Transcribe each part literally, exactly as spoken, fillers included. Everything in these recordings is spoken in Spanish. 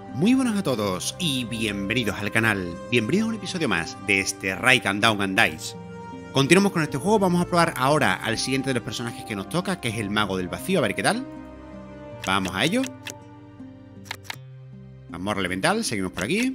Muy buenas a todos y bienvenidos al canal, bienvenidos a un episodio más de este Strike and Down and Dice. Continuamos con este juego, vamos a probar ahora al siguiente de los personajes que nos toca, que es el Mago del Vacío, a ver qué tal. Vamos a ello. Mazmorra elemental, seguimos por aquí.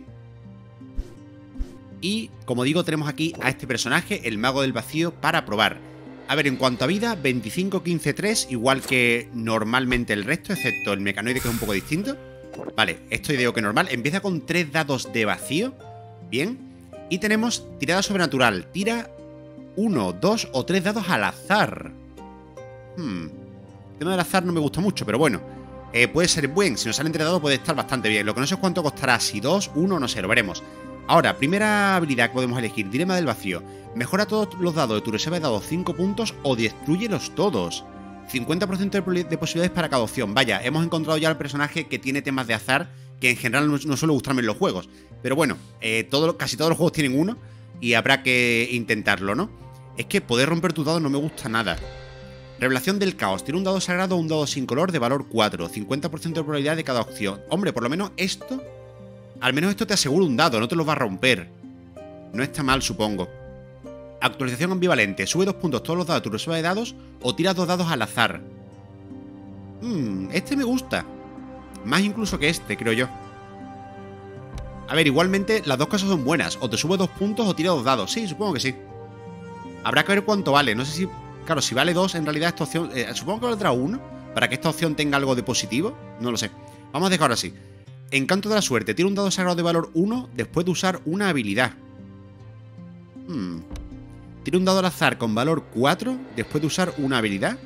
Y, como digo, tenemos aquí a este personaje, el Mago del Vacío, para probar. A ver, en cuanto a vida, veinticinco, quince, tres, igual que normalmente el resto, excepto el mecanoide, que es un poco distinto. Vale, esto ideo que normal. Empieza con tres dados de vacío. Bien. Y tenemos tirada sobrenatural. Tira uno, dos o tres dados al azar. Hmm. El tema del azar no me gusta mucho, pero bueno. Eh, puede ser buen. Si nos salen tres dados puede estar bastante bien. Lo que no sé es cuánto costará. Si dos, uno, no sé, lo veremos. Ahora, primera habilidad que podemos elegir. Dilema del vacío. Mejora todos los dados de tu reserva de dados cinco puntos o destruyelos todos. cincuenta por ciento de posibilidades para cada opción. Vaya, hemos encontrado ya el personaje que tiene temas de azar, que en general no, no suele gustarme en los juegos. Pero bueno, eh, todo, casi todos los juegos tienen uno y habrá que intentarlo, ¿no? Es que poder romper tus dados no me gusta nada. Revelación del caos. Tiene un dado sagrado o un dado sin color de valor cuatro. cincuenta por ciento de probabilidad de cada opción. Hombre, por lo menos esto... Al menos esto te asegura un dado, no te lo va a romper. No está mal, supongo. Actualización ambivalente. Sube dos puntos todos los dados de tu reserva de dados o tira dos dados al azar. Hmm, este me gusta. Más incluso que este, creo yo. A ver, igualmente las dos cosas son buenas. O te sube dos puntos o tira dos dados. Sí, supongo que sí. Habrá que ver cuánto vale. No sé si... Claro, si vale dos, en realidad esta opción... Eh, supongo que valdrá uno. Para que esta opción tenga algo de positivo. No lo sé. Vamos a dejarlo así. Encanto de la suerte. Tira un dado sagrado de valor uno después de usar una habilidad. Hmm... Tira un dado al azar con valor cuatro después de usar una habilidad.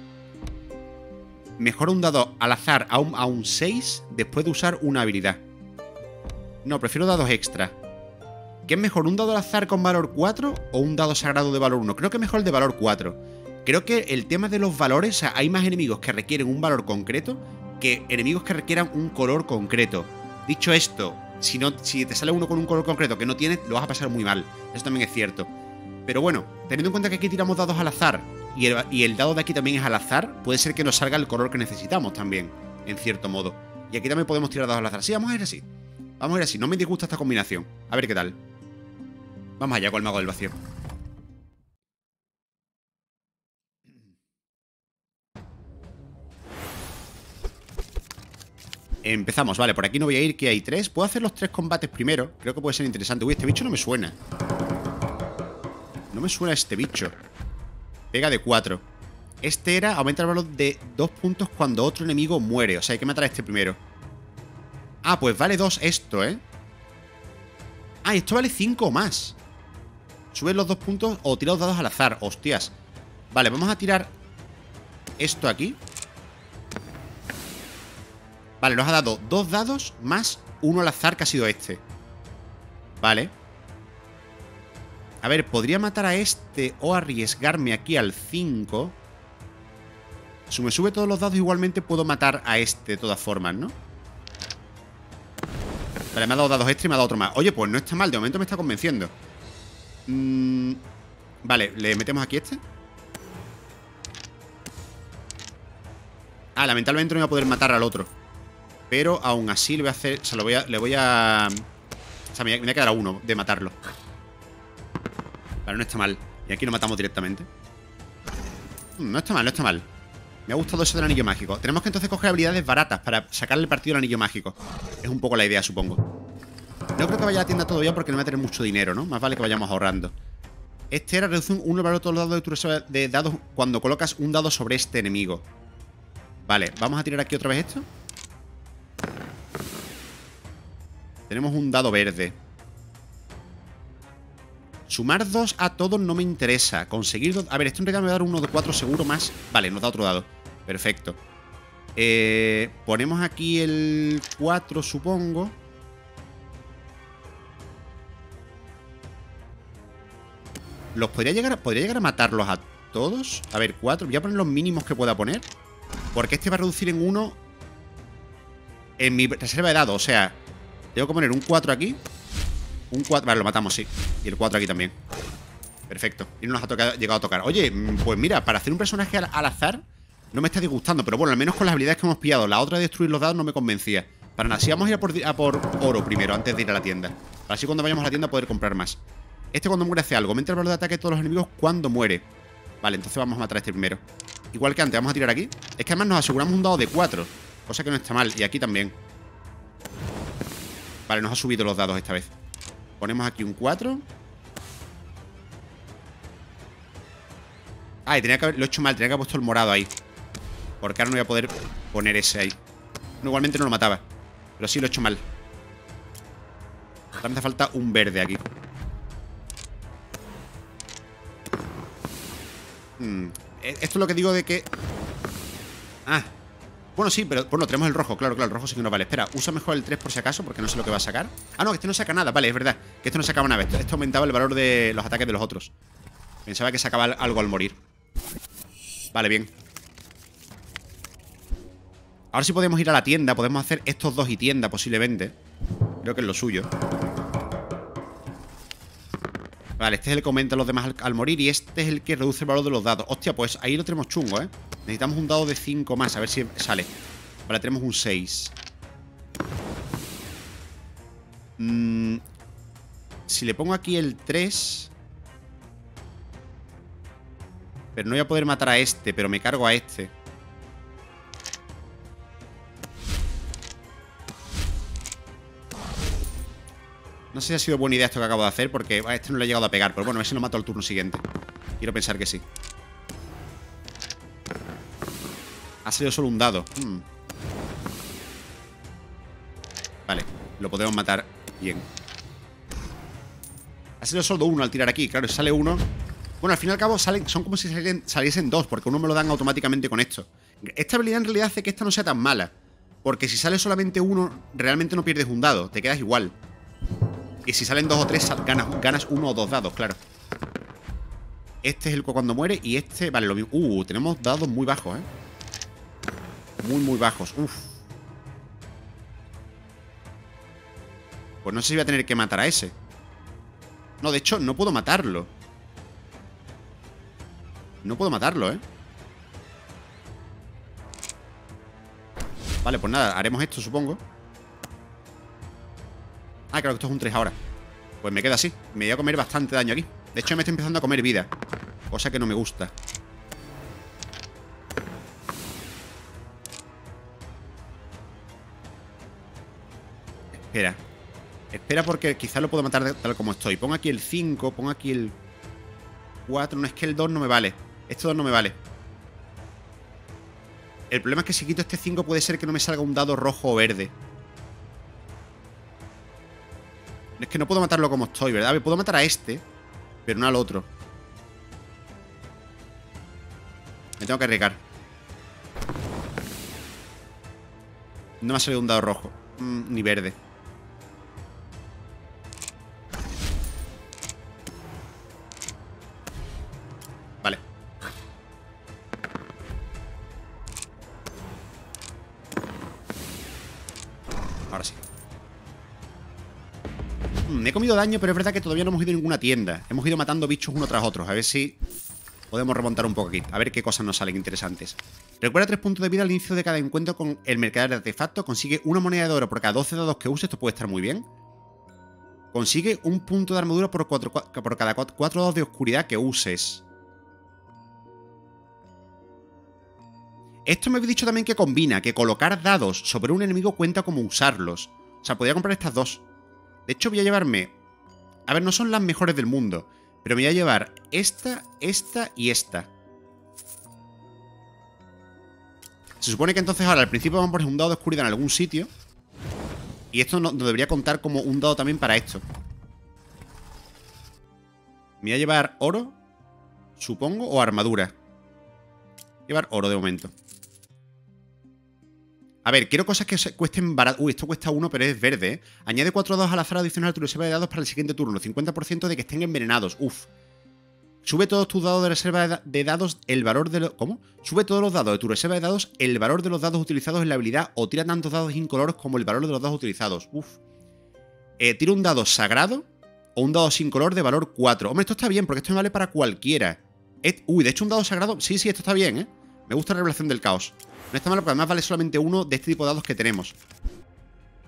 Mejora un dado al azar a un, a un seis después de usar una habilidad. No, prefiero dados extra. ¿Qué es mejor, un dado al azar con valor cuatro o un dado sagrado de valor uno? Creo que es mejor el de valor cuatro. Creo que el tema de los valores, o sea, hay más enemigos que requieren un valor concreto que enemigos que requieran un color concreto. Dicho esto, si, no, si te sale uno con un color concreto que no tienes, lo vas a pasar muy mal. Eso también es cierto. Pero bueno, teniendo en cuenta que aquí tiramos dados al azar y el, y el dado de aquí también es al azar, puede ser que nos salga el color que necesitamos también, en cierto modo. Y aquí también podemos tirar dados al azar. Sí, vamos a ir así. Vamos a ir así. No me disgusta esta combinación. A ver qué tal. Vamos allá con el Mago del Vacío. Empezamos, vale, por aquí no voy a ir, que hay tres. Puedo hacer los tres combates primero. Creo que puede ser interesante. Uy, este bicho no me suena. No me suena este bicho. Pega de cuatro. Este era aumenta el valor de dos puntos cuando otro enemigo muere. O sea, hay que matar a este primero. Ah, pues vale dos esto, ¿eh? Ah, y esto vale cinco o más. Subes los dos puntos o tira los dados al azar. Hostias. Vale, vamos a tirar esto aquí. Vale, nos ha dado dos dados más uno al azar, que ha sido este. Vale. A ver, podría matar a este o arriesgarme aquí al cinco. Si me sube todos los dados, igualmente puedo matar a este de todas formas, ¿no? Vale, me ha dado dados extra y me ha dado otro más. Oye, pues no está mal, de momento me está convenciendo. mm, Vale, le metemos aquí este. Ah, lamentablemente no voy a poder matar al otro. Pero aún así le voy a hacer... O sea, lo voy a, le voy a... O sea, me voy a quedar a uno de matarlo. Vale, no está mal. Y aquí lo matamos directamente. No está mal, no está mal. Me ha gustado eso del anillo mágico. Tenemos que entonces coger habilidades baratas para sacarle partido al anillo mágico. Es un poco la idea, supongo. No creo que vaya a la tienda todavía porque no va a tener mucho dinero, ¿no? Más vale que vayamos ahorrando. Este era reducir un valor de todos los dados de tu reserva de dados cuando colocas un dado sobre este enemigo. Vale, vamos a tirar aquí otra vez esto. Tenemos un dado verde. Sumar dos a todos no me interesa. Conseguir dos... A ver, esto en realidad me va a dar uno de cuatro seguro más. Vale, nos da otro dado. Perfecto. Eh, ponemos aquí el cuatro, supongo. ¿Los podría llegar, a... podría llegar a matarlos a todos? A ver, cuatro. Voy a poner los mínimos que pueda poner. Porque este va a reducir en uno en mi reserva de dados. O sea, tengo que poner un cuatro aquí. Un cuatro, vale, lo matamos, sí. Y el cuatro aquí también. Perfecto, y no nos ha tocado, llegado a tocar. Oye, pues mira, para hacer un personaje al, al azar no me está disgustando, pero bueno, al menos con las habilidades que hemos pillado. La otra de destruir los dados no me convencía. Para nada, sí, vamos a ir a por, a por oro primero, antes de ir a la tienda. Para así cuando vayamos a la tienda poder comprar más. Este cuando muere hace algo. Aumenta el valor de ataque de todos los enemigos cuando muere. Vale, entonces vamos a matar a este primero. Igual que antes, vamos a tirar aquí. Es que además nos aseguramos un dado de cuatro, cosa que no está mal. Y aquí también. Vale, nos ha subido los dados esta vez. Ponemos aquí un cuatro. Ay, tenía que haber, lo he hecho mal, tenía que haber puesto el morado ahí. Porque ahora no voy a poder poner ese ahí. No, igualmente no lo mataba. Pero sí lo he hecho mal. Ahora me hace falta un verde aquí. Hmm. Esto es lo que digo de que... Ah. Bueno, sí, pero bueno, tenemos el rojo. Claro, claro, el rojo sí que nos vale. Espera, usa mejor el tres por si acaso, porque no sé lo que va a sacar. Ah, no, que este no saca nada. Vale, es verdad. Que esto no sacaba nada. Esto, esto aumentaba el valor de los ataques de los otros. Pensaba que sacaba algo al morir. Vale, bien. Ahora sí podemos ir a la tienda. Podemos hacer estos dos y tienda posiblemente. Creo que es lo suyo. Vale, este es el que aumenta a los demás al, al morir. Y este es el que reduce el valor de los dados. Hostia, pues ahí lo tenemos chungo, ¿eh? Necesitamos un dado de cinco más, a ver si sale. Vale, tenemos un seis. mm, Si le pongo aquí el tres... Pero no voy a poder matar a este, pero me cargo a este. No sé si ha sido buena idea esto que acabo de hacer, porque a este no le he llegado a pegar. Pero bueno, a ver si lo mato al turno siguiente. Quiero pensar que sí. Ha salido solo un dado. hmm. Vale, lo podemos matar bien. Ha salido solo uno al tirar aquí. Claro, si sale uno... Bueno, al fin y al cabo salen, son como si saliesen, saliesen dos, porque uno me lo dan automáticamente con esto. Esta habilidad en realidad hace que esta no sea tan mala, porque si sale solamente uno, realmente no pierdes un dado, te quedas igual. Y si salen dos o tres, ganas, ganas uno o dos dados, claro. Este es el cuando muere y este... Vale, lo mismo. Uh, tenemos dados muy bajos, ¿eh? Muy, muy bajos. Uf. Pues no sé si voy a tener que matar a ese. No, de hecho, no puedo matarlo. No puedo matarlo, ¿eh? Vale, pues nada, haremos esto, supongo. Ah, claro que esto es un tres ahora. Pues me queda así. Me voy a comer bastante daño aquí. De hecho, me estoy empezando a comer vida. Cosa que no me gusta. Espera. Espera porque quizás lo puedo matar tal como estoy. Pongo aquí el cinco, pongo aquí el cuatro. No, es que el dos no me vale. Este dos no me vale. El problema es que si quito este cinco puede ser que no me salga un dado rojo o verde. Es que no puedo matarlo como estoy, ¿verdad? Me puedo matar a este, pero no al otro. Me tengo que arriesgar. No me ha salido un dado rojo. Mm, ni verde. Vale. Ahora sí. Me he comido daño, pero es verdad que todavía no hemos ido a ninguna tienda. Hemos ido matando bichos uno tras otro. A ver si podemos remontar un poco aquí. A ver qué cosas nos salen interesantes. Recuerda tres puntos de vida al inicio de cada encuentro con el mercader de artefactos. Consigue una moneda de oro por cada doce dados que use. Esto puede estar muy bien. Consigue un punto de armadura por, cuatro, por cada cuatro dados de oscuridad que uses. Esto me habéis dicho también que combina, que colocar dados sobre un enemigo cuenta como usarlos. O sea, podría comprar estas dos. De hecho, voy a llevarme... A ver, no son las mejores del mundo, pero me voy a llevar esta, esta y esta. Se supone que entonces ahora al principio vamos a poner un dado de oscuridad en algún sitio. Y esto nos debería contar como un dado también para esto. Me voy a llevar oro, supongo, o armadura. Voy a llevar oro de momento. A ver, quiero cosas que cuesten barato. Uy, esto cuesta uno, pero es verde, ¿eh? Añade cuatro dados al azar adicional a tu reserva de dados para el siguiente turno. cincuenta por ciento de que estén envenenados. Uf. Sube todos tus dados de reserva de dados el valor de los... ¿Cómo? Sube todos los dados de tu reserva de dados el valor de los dados utilizados en la habilidad o tira tantos dados incoloros como el valor de los dados utilizados. Uf. Eh, tira un dado sagrado o un dado sin color de valor cuatro. Hombre, esto está bien porque esto me vale para cualquiera. Et... Uy, de hecho un dado sagrado... Sí, sí, esto está bien, ¿eh? Me gusta la revelación del caos. No está mal porque además vale solamente uno de este tipo de dados que tenemos.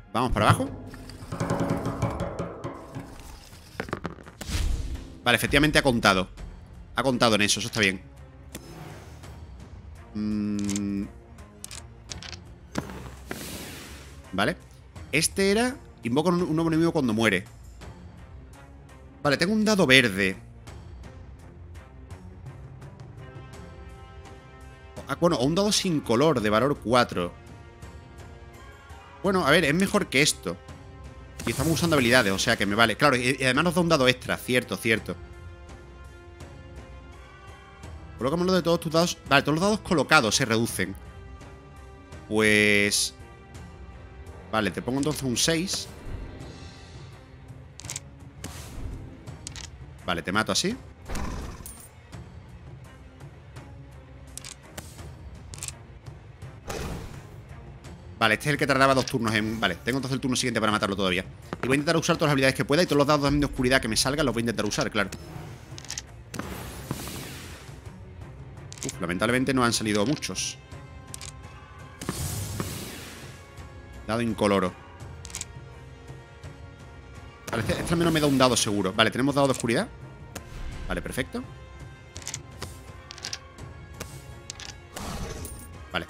Vamos para abajo. Vale, efectivamente ha contado. Ha contado en eso, eso está bien. mm. Vale. Este era... Invoca un, un nuevo enemigo cuando muere. Vale, tengo un dado verde. Ah, bueno, o un dado sin color de valor cuatro. Bueno, a ver, es mejor que esto. Y estamos usando habilidades, o sea que me vale. Claro, y además nos da un dado extra. Cierto, cierto. Colócamelo de todos tus dados. Vale, todos los dados colocados se reducen. Pues... Vale, te pongo entonces un seis. Vale, te mato así. Vale, este es el que tardaba dos turnos en... Vale, tengo entonces el turno siguiente para matarlo todavía. Y voy a intentar usar todas las habilidades que pueda. Y todos los dados también de oscuridad que me salgan los voy a intentar usar, claro. Uf, lamentablemente no han salido muchos. Dado incoloro. Vale, este, este al menos me da un dado seguro. Vale, tenemos dado de oscuridad. Vale, perfecto. Vale.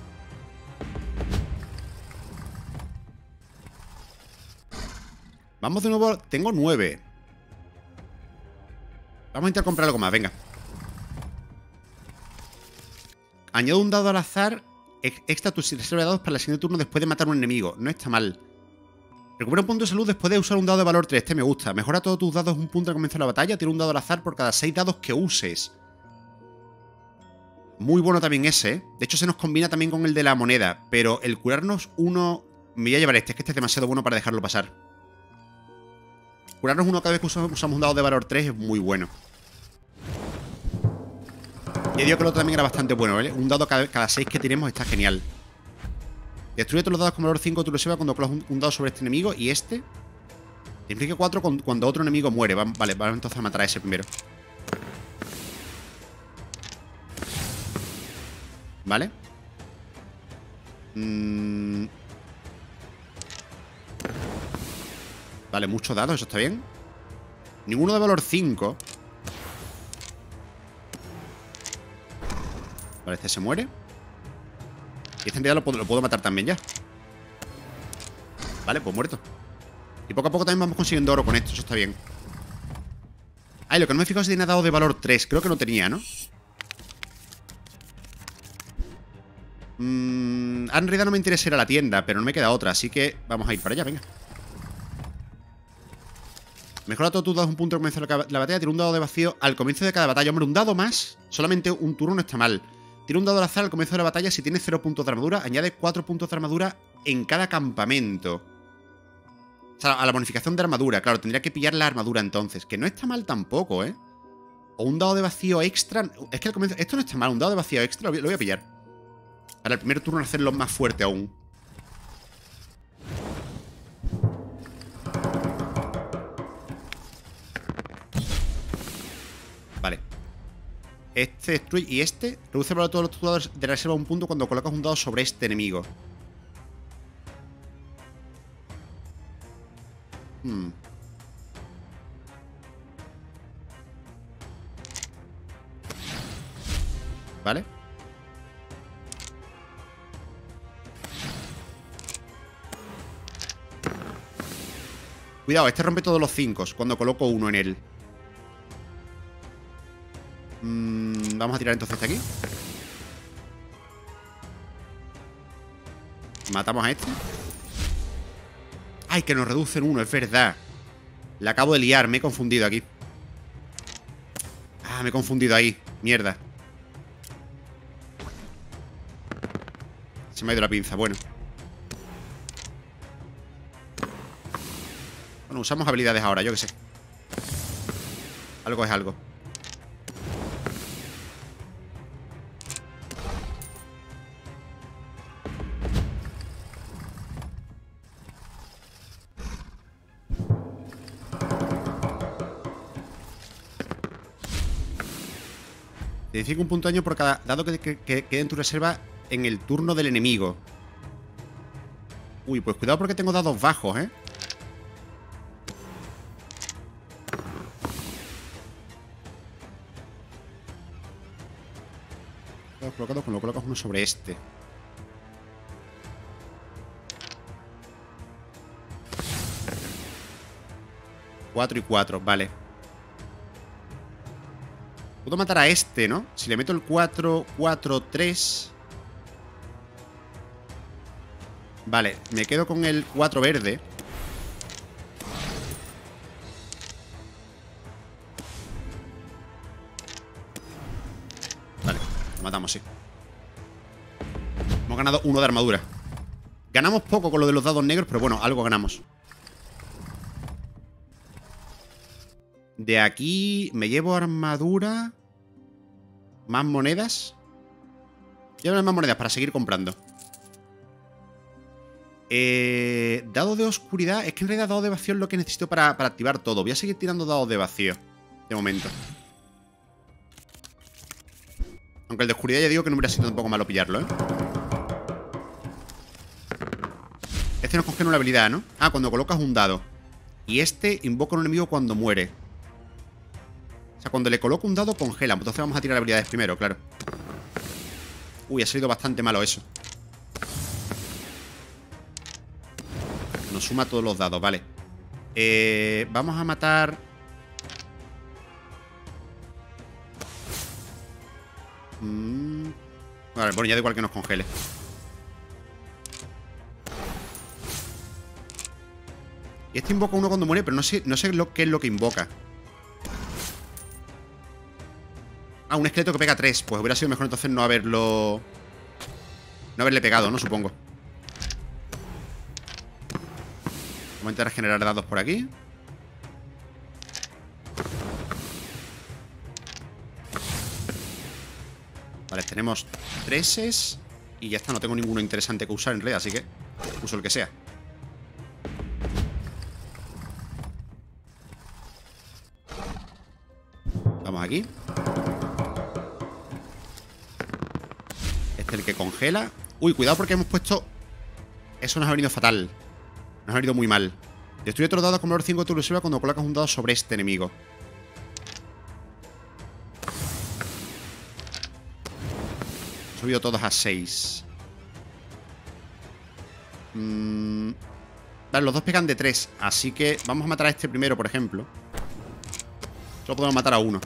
Vamos de nuevo. Tengo nueve. Vamos a intentar comprar algo más, venga. Añado un dado al azar extra a tus reserva de dados para el siguiente turno después de matar a un enemigo. No está mal. Recupera un punto de salud después de usar un dado de valor tres. Este me gusta. Mejora todos tus dados un punto al comienzo de la batalla. Tira un dado al azar por cada seis dados que uses. Muy bueno también ese, ¿eh? De hecho, se nos combina también con el de la moneda. Pero el curarnos uno... Me voy a llevar este. Es que este es demasiado bueno para dejarlo pasar. Curarnos uno cada vez que usamos, usamos un dado de valor tres es muy bueno. Y digo que el otro también era bastante bueno, ¿vale? Un dado cada, cada seis que tenemos está genial. Destruye todos los dados con valor cinco de tu reserva cuando colocas un, un dado sobre este enemigo. Y este implica cuatro con, cuando otro enemigo muere. Va, vale, vamos entonces a matar a ese primero. Vale. Mm. Vale, muchos dados, eso está bien. Ninguno de valor cinco. Vale, este se muere. Y este en realidad lo puedo, lo puedo matar también ya. Vale, pues muerto. Y poco a poco también vamos consiguiendo oro con esto, eso está bien. Ah, y lo que no me he fijado es si tiene dado de valor tres. Creo que no tenía, ¿no? Mmm... En realidad no me interesa ir a la tienda, pero no me queda otra, así que vamos a ir para allá, venga. Mejora todos tus dados un punto al comienzo de la, la batalla. Tira un dado de vacío al comienzo de cada batalla. Hombre, un dado más. Solamente un turno no está mal. Tira un dado al azar al comienzo de la batalla. Si tienes cero puntos de armadura, añade cuatro puntos de armadura en cada campamento. O sea, a la bonificación de armadura. Claro, tendría que pillar la armadura entonces. Que no está mal tampoco, ¿eh? O un dado de vacío extra. Es que al comienzo... Esto no está mal. Un dado de vacío extra lo voy, lo voy a pillar. Para el primer turno hacerlo más fuerte aún. Vale. Este destruye y este reduce el valor de todos los dados de la reserva a un punto cuando colocas un dado sobre este enemigo. Hmm. Vale. Cuidado, este rompe todos los cinco cuando coloco uno en él. Mm, vamos a tirar entonces este aquí. Matamos a este. ¡Ay, que nos reducen uno! Es verdad. La acabo de liar, me he confundido aquí. Ah, me he confundido ahí. Mierda. Se me ha ido la pinza, bueno. Bueno, usamos habilidades ahora, yo qué sé. Algo es algo. Identifica un punto de daño por cada dado que, que, que quede en tu reserva en el turno del enemigo. Uy, pues cuidado porque tengo dados bajos, ¿eh? Dados colocados, con lo colocas uno sobre este. Cuatro y cuatro, vale. Puedo matar a este, ¿no? Si le meto el cuatro, cuatro, tres. Vale, me quedo con el cuatro verde. Vale, lo matamos, sí. Hemos ganado uno de armadura. Ganamos poco con lo de los dados negros, pero bueno, algo ganamos. De aquí me llevo armadura. Más monedas. Llevo más monedas para seguir comprando. Eh, dado de oscuridad. Es que en realidad dado de vacío es lo que necesito para, para activar todo. Voy a seguir tirando dados de vacío. De momento. Aunque el de oscuridad ya digo que no hubiera sido un poco malo pillarlo, ¿eh? Este nos congela una habilidad, ¿no? Ah, cuando colocas un dado. Y este invoca a un enemigo cuando muere. O sea, cuando le coloco un dado, congela. Entonces vamos a tirar habilidades primero, claro. Uy, ha salido bastante malo eso. Nos suma todos los dados, vale. Eh, vamos a matar... Mm. Vale, bueno, ya da igual que nos congele. Y este invoca uno cuando muere, pero no sé, no sé lo, qué es lo que invoca. Ah, un esqueleto que pega tres. Pues hubiera sido mejor entonces no haberlo... No haberle pegado, ¿no? Supongo. Vamos a intentar generar dados por aquí. Vale, tenemos treses. Y ya está, no tengo ninguno interesante que usar en red, así que uso el que sea. Vamos aquí. Este es el que congela. Uy, cuidado porque hemos puesto... Eso nos ha venido fatal. Nos ha venido muy mal. Destruye otro dado con valor cinco de tu reserva cuando colocas un dado sobre este enemigo. He subido todos a seis. Mm. Vale, los dos pegan de tres. Así que vamos a matar a este primero, por ejemplo. Solo podemos matar a uno.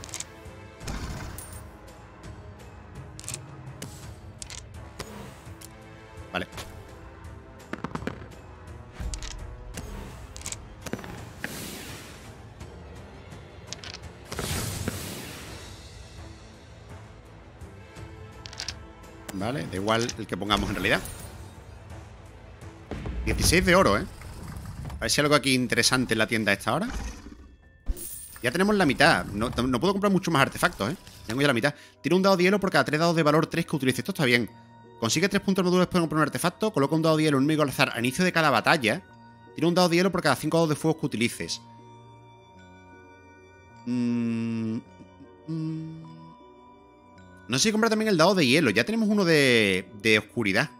Vale. Vale, da igual el que pongamos en realidad. dieciséis de oro, ¿eh? A ver si hay algo aquí interesante en la tienda a esta hora. Ya tenemos la mitad. No, no puedo comprar muchos más artefactos, ¿eh? Tengo ya la mitad. Tiro un dado de hielo por cada tres dados de valor tres que utilice. Esto está bien. Consigue tres puntos de armadura después de comprar un artefacto. Coloca un dado de hielo en un enemigo al azar a inicio de cada batalla. Tira un dado de hielo por cada cinco dados de fuego que utilices. Mm, mm. No sé si comprar también el dado de hielo. Ya tenemos uno de, de oscuridad.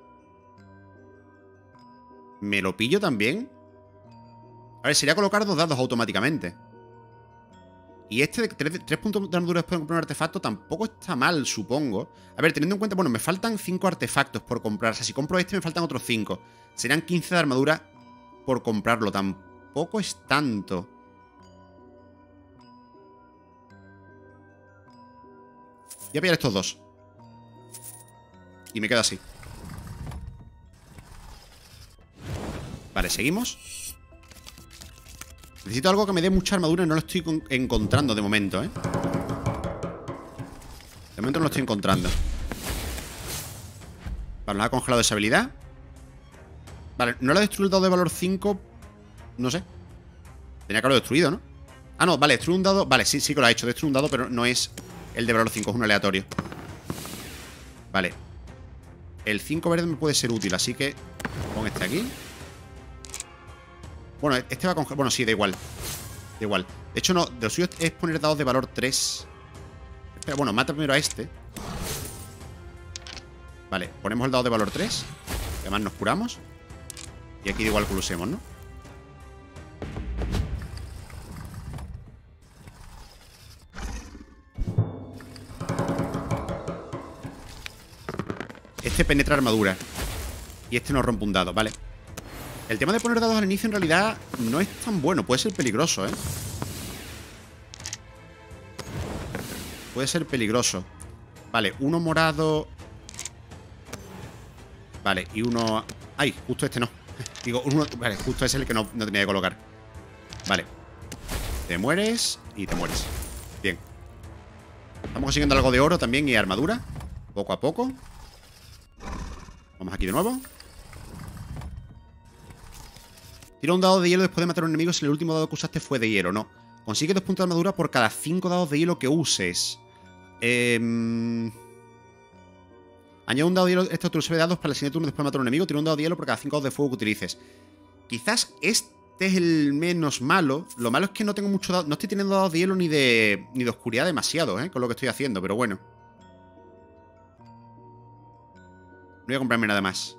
¿Me lo pillo también? A ver, sería colocar dos dados automáticamente. Y este de tres puntos de armadura después de comprar un artefacto tampoco está mal, supongo. A ver, teniendo en cuenta... Bueno, me faltan cinco artefactos por comprar. O sea, si compro este me faltan otros cinco. Serán quince de armadura por comprarlo. Tampoco es tanto. Voy a pillar estos dos. Y me quedo así. Vale, seguimos. Necesito algo que me dé mucha armadura y no lo estoy encontrando de momento, ¿eh? De momento no lo estoy encontrando. Vale, nos ha congelado esa habilidad. Vale, no lo ha destruido el dado de valor cinco. No sé. Tenía que haberlo destruido, ¿no? Ah, no, vale, destruye un dado. Vale, sí, sí que lo ha hecho. Destruye un dado, pero no es el de valor cinco, es un aleatorio. Vale. El cinco verde me puede ser útil, así que pon este aquí. Bueno, este va a congelar. Bueno, sí, da igual. Da igual. De hecho, no. De lo suyo es poner dados de valor tres. Espera, bueno, mata primero a este. Vale, ponemos el dado de valor tres. Además nos curamos. Y aquí igual que lo usemos, ¿no? Este penetra armadura. Y este no rompe un dado, vale. El tema de poner dados al inicio en realidad no es tan bueno. Puede ser peligroso, ¿eh? Puede ser peligroso. Vale, uno morado. Vale, y uno... Ay, justo este no. Digo, uno... Vale, justo ese es el que no, no tenía que colocar. Vale. Te mueres y te mueres. Bien. Estamos consiguiendo algo de oro también y armadura. Poco a poco. Vamos aquí de nuevo. Tira un dado de hielo después de matar a un enemigo si el último dado que usaste fue de hielo. No. Consigue dos puntos de armadura por cada cinco dados de hielo que uses. Eh... Añade un dado de hielo. Esto te sirve de dados para el siguiente turno después de matar a un enemigo. Tira un dado de hielo por cada cinco dados de fuego que utilices. Quizás este es el menos malo. Lo malo es que no tengo mucho dado. No estoy teniendo dados de hielo ni de, ni de oscuridad demasiado, ¿eh? Con lo que estoy haciendo, pero bueno. No voy a comprarme nada más.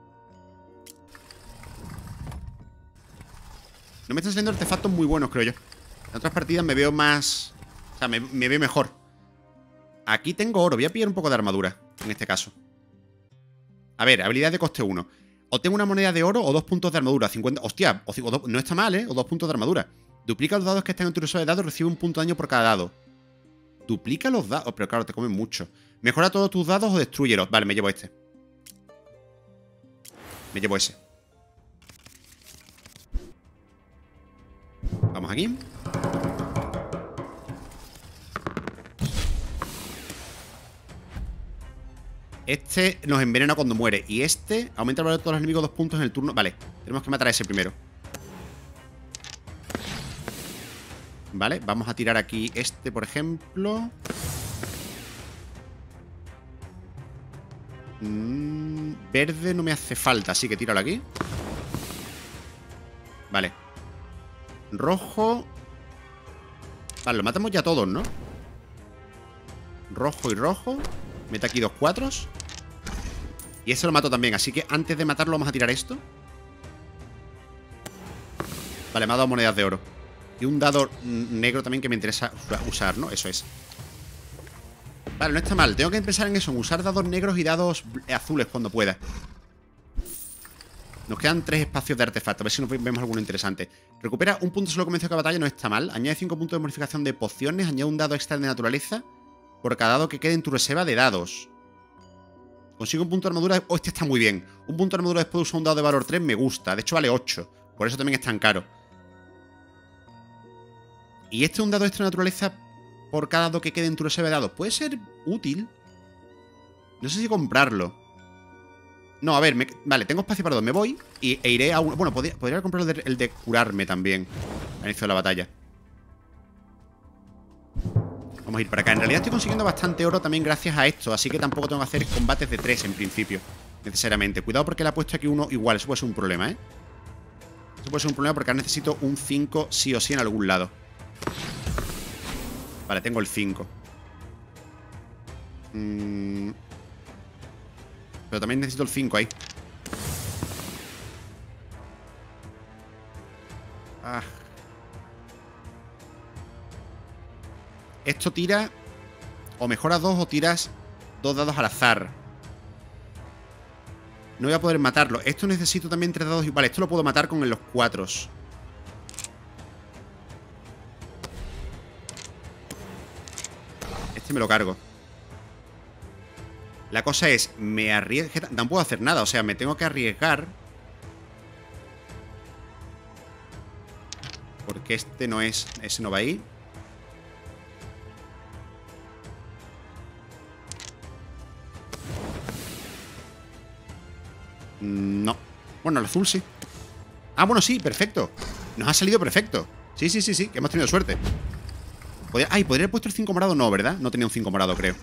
No me están saliendo artefactos muy buenos, creo yo. En otras partidas me veo más... O sea, me, me veo mejor. Aquí tengo oro. Voy a pillar un poco de armadura, en este caso. A ver, habilidad de coste uno. O tengo una moneda de oro o dos puntos de armadura. cincuenta... Hostia, o, o do... no está mal, ¿eh? O dos puntos de armadura. Duplica los dados que están en tu reserva de dados. Recibe un punto de daño por cada dado. Duplica los dados. Oh, pero claro, te comen mucho. Mejora todos tus dados o destruyelos. Vale, me llevo este. Me llevo ese. Vamos aquí. Este nos envenena cuando muere. Y este aumenta el valor de todos los enemigos dos puntos en el turno. Vale, tenemos que matar a ese primero. Vale, vamos a tirar aquí este, por ejemplo. mm, Verde no me hace falta, así que tíralo aquí. Vale. Rojo. Vale, lo matamos ya todos, ¿no? Rojo y rojo. Mete aquí dos cuatros. Y ese lo mato también, así que antes de matarlo vamos a tirar esto. Vale, me ha dado monedas de oro. Y un dado negro también que me interesa usar, ¿no? Eso es. Vale, no está mal. Tengo que pensar en eso, en usar dados negros y dados azules cuando pueda. Nos quedan tres espacios de artefacto. A ver si nos vemos alguno interesante. Recupera un punto solo comienzo de cada batalla, no está mal. Añade cinco puntos de modificación de pociones. Añade un dado extra de naturaleza por cada dado que quede en tu reserva de dados. Consigue un punto de armadura. Oh, este está muy bien. Un punto de armadura después de usar un dado de valor tres me gusta. De hecho vale ocho. Por eso también es tan caro. Y este es un dado extra de naturaleza por cada dado que quede en tu reserva de dados. Puede ser útil. No sé si comprarlo. No, a ver, me, vale, tengo espacio para dos. Me voy y, e iré a uno. Bueno, podría, podría comprar el de, el de curarme también al inicio de la batalla. Vamos a ir para acá. En realidad estoy consiguiendo bastante oro también gracias a esto. Así que tampoco tengo que hacer combates de tres en principio, necesariamente. Cuidado porque le ha puesto aquí uno igual. Eso puede ser un problema, ¿eh? Eso puede ser un problema porque ahora necesito un cinco sí o sí en algún lado. Vale, tengo el cinco. Mm... Pero también necesito el cinco ahí. Ah. Esto tira... O mejora dos o tiras dos dados al azar. No voy a poder matarlo. Esto necesito también tres dados... Vale, esto lo puedo matar con los cuatro. Este me lo cargo. La cosa es, me arriesgo... No puedo hacer nada, o sea, me tengo que arriesgar. Porque este no es... Ese no va ahí. No. Bueno, el azul sí. Ah, bueno, sí, perfecto. Nos ha salido perfecto. Sí, sí, sí, sí, que hemos tenido suerte. ¿Podría... Ay, ¿podría haber puesto el cinco morado? No, ¿verdad? No tenía un cinco morado, creo.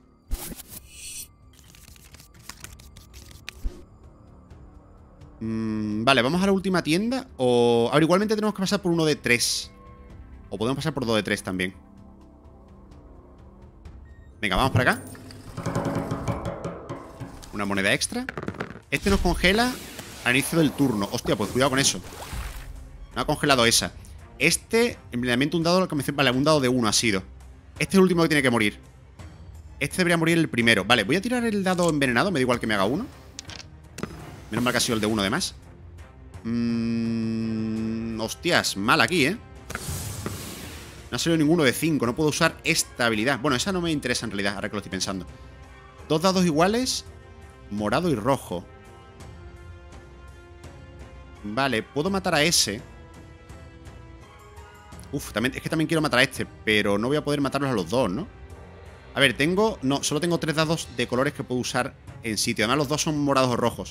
Mm, vale, vamos a la última tienda. O... A ver, igualmente tenemos que pasar por uno de tres. O podemos pasar por dos de tres también. Venga, vamos para acá. Una moneda extra. Este nos congela al inicio del turno. Hostia, pues cuidado con eso. Me ha congelado esa. Este, envenenamiento un dado, lo que me dice, vale, un dado de uno ha sido. Este es el último que tiene que morir. Este debería morir el primero. Vale, voy a tirar el dado envenenado, me da igual que me haga uno. Menos mal que ha sido el de uno de más. Mm, hostias, mal aquí, ¿eh? No ha salido ninguno de cinco. No puedo usar esta habilidad. Bueno, esa no me interesa en realidad, ahora que lo estoy pensando. Dos dados iguales, morado y rojo. Vale, puedo matar a ese. Uf, también, es que también quiero matar a este, pero no voy a poder matarlos a los dos, ¿no? A ver, tengo... No, solo tengo tres dados de colores que puedo usar en sitio. Además, los dos son morados o rojos.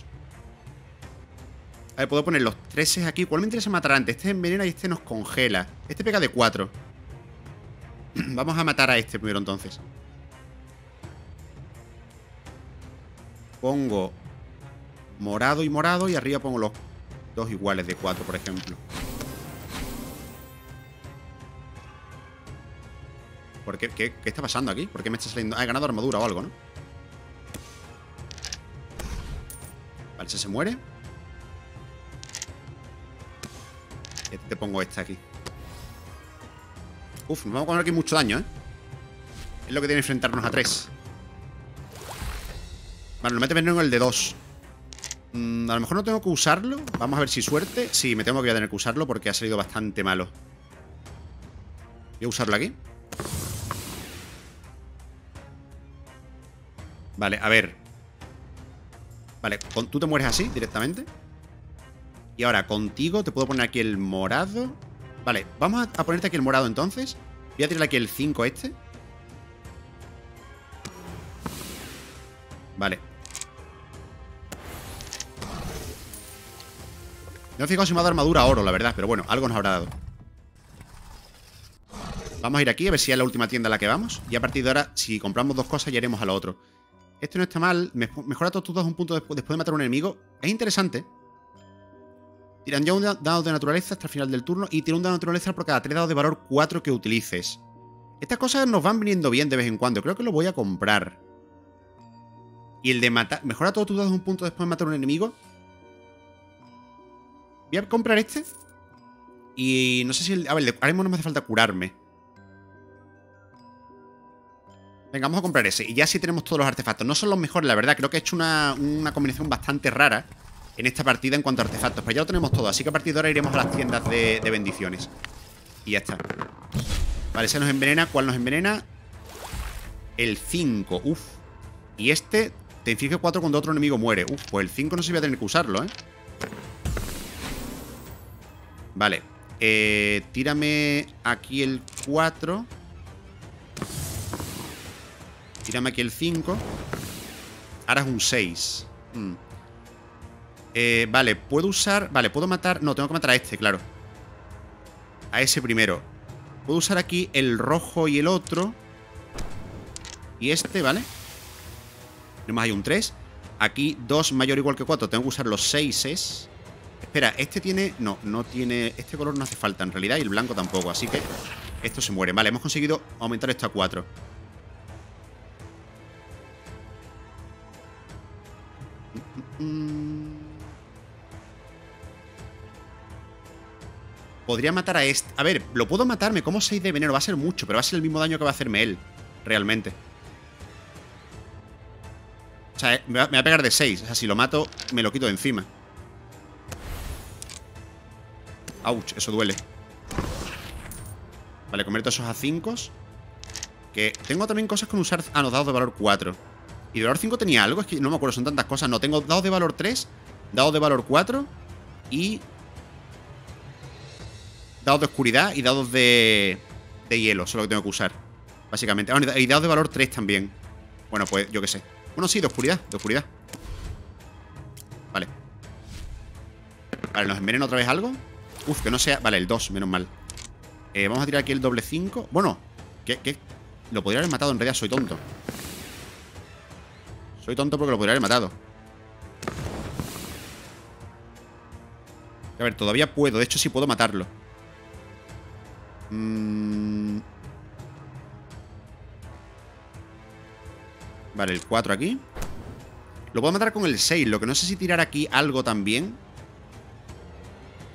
A ver, puedo poner los treses aquí. ¿Cuál me interesa matar antes? Este envenena y este nos congela. Este pega de cuatro. Vamos a matar a este primero, entonces. Pongo morado y morado y arriba pongo los dos iguales de cuatro, por ejemplo. ¿Por qué? ¿Qué, qué está pasando aquí? ¿Por qué me está saliendo? Ah, he ganado armadura o algo, ¿no? Vale, ese se muere. Y te pongo esta aquí. Uf, nos vamos a poner aquí mucho daño, ¿eh? Es lo que tiene enfrentarnos a tres. Vale, nos mete veneno en el de dos. mm, A lo mejor no tengo que usarlo. Vamos a ver si suerte. Sí, me temo que voy a tener que usarlo porque ha salido bastante malo. Voy a usarlo aquí. Vale, a ver. Vale, con, tú te mueres así, directamente. Y ahora, contigo te puedo poner aquí el morado. Vale, vamos a, a ponerte aquí el morado entonces. Voy a tirarle aquí el cinco este. Vale. No me he fijado si me ha dado armadura oro, la verdad. Pero bueno, algo nos habrá dado. Vamos a ir aquí a ver si es la última tienda a la que vamos. Y a partir de ahora, si compramos dos cosas, ya iremos a lo otro. Este no está mal. Mejora todos tus dados un punto después, después de matar a un enemigo. Es interesante. Tiran ya un dado de naturaleza hasta el final del turno. Y tira un dado de naturaleza por cada tres dados de valor cuatro que utilices. Estas cosas nos van viniendo bien de vez en cuando. Creo que lo voy a comprar. Y el de matar... Mejora todos tus dados un punto después de matar a un enemigo. Voy a comprar este. Y no sé si... El... A ver, ahora mismo no me hace falta curarme. Venga, vamos a comprar ese. Y ya sí tenemos todos los artefactos. No son los mejores, la verdad. Creo que he hecho una, una combinación bastante rara en esta partida en cuanto a artefactos. Pero ya lo tenemos todo. Así que a partir de ahora iremos a las tiendas de, de bendiciones. Y ya está. Vale, ese nos envenena. ¿Cuál nos envenena? El cinco. Uf. Y este te inflige cuatro cuando otro enemigo muere. Uf, pues el cinco no se voy a tener que usarlo, ¿eh? Vale. Eh, tírame aquí el cuatro. Tírame aquí el cinco. Ahora es un seis. Hmm. Eh, vale, puedo usar... Vale, puedo matar... No, tengo que matar a este, claro. A ese primero. Puedo usar aquí el rojo y el otro. Y este, ¿vale? Tenemos ahí un tres. Aquí dos mayor o igual que cuatro. Tengo que usar los seises. Espera, este tiene... No, no tiene... Este color no hace falta en realidad. Y el blanco tampoco, así que... Esto se muere. Vale, hemos conseguido aumentar esto a cuatro. Podría matar a este. A ver, lo puedo matar, me como seis de veneno. Va a ser mucho, pero va a ser el mismo daño que va a hacerme él. Realmente. O sea, me va, me va a pegar de seis. O sea, si lo mato, me lo quito de encima. Ouch, eso duele. Vale, convierto esos a cinco. Que tengo también cosas con usar... Ah, no, dados de valor cuatro. ¿Y de valor cinco tenía algo? Es que no me acuerdo, son tantas cosas. No, tengo dados de valor tres, dados de valor cuatro y... dados de oscuridad y dados de... de hielo, solo que tengo que usar. Básicamente. Ah, y dados de valor tres también. Bueno, pues yo qué sé. Bueno, sí, de oscuridad, de oscuridad. Vale. Vale, ¿nos envenena otra vez algo? Uf, que no sea... Vale, el dos, menos mal. Eh, vamos a tirar aquí el doble cinco. Bueno, ¿qué? ¿Qué? Lo podría haber matado, en realidad soy tonto. Soy tonto porque lo podría haber matado. A ver, todavía puedo. De hecho, sí puedo matarlo. Mm... Vale, el cuatro aquí. Lo puedo matar con el seis. Lo que no sé si tirar aquí algo también.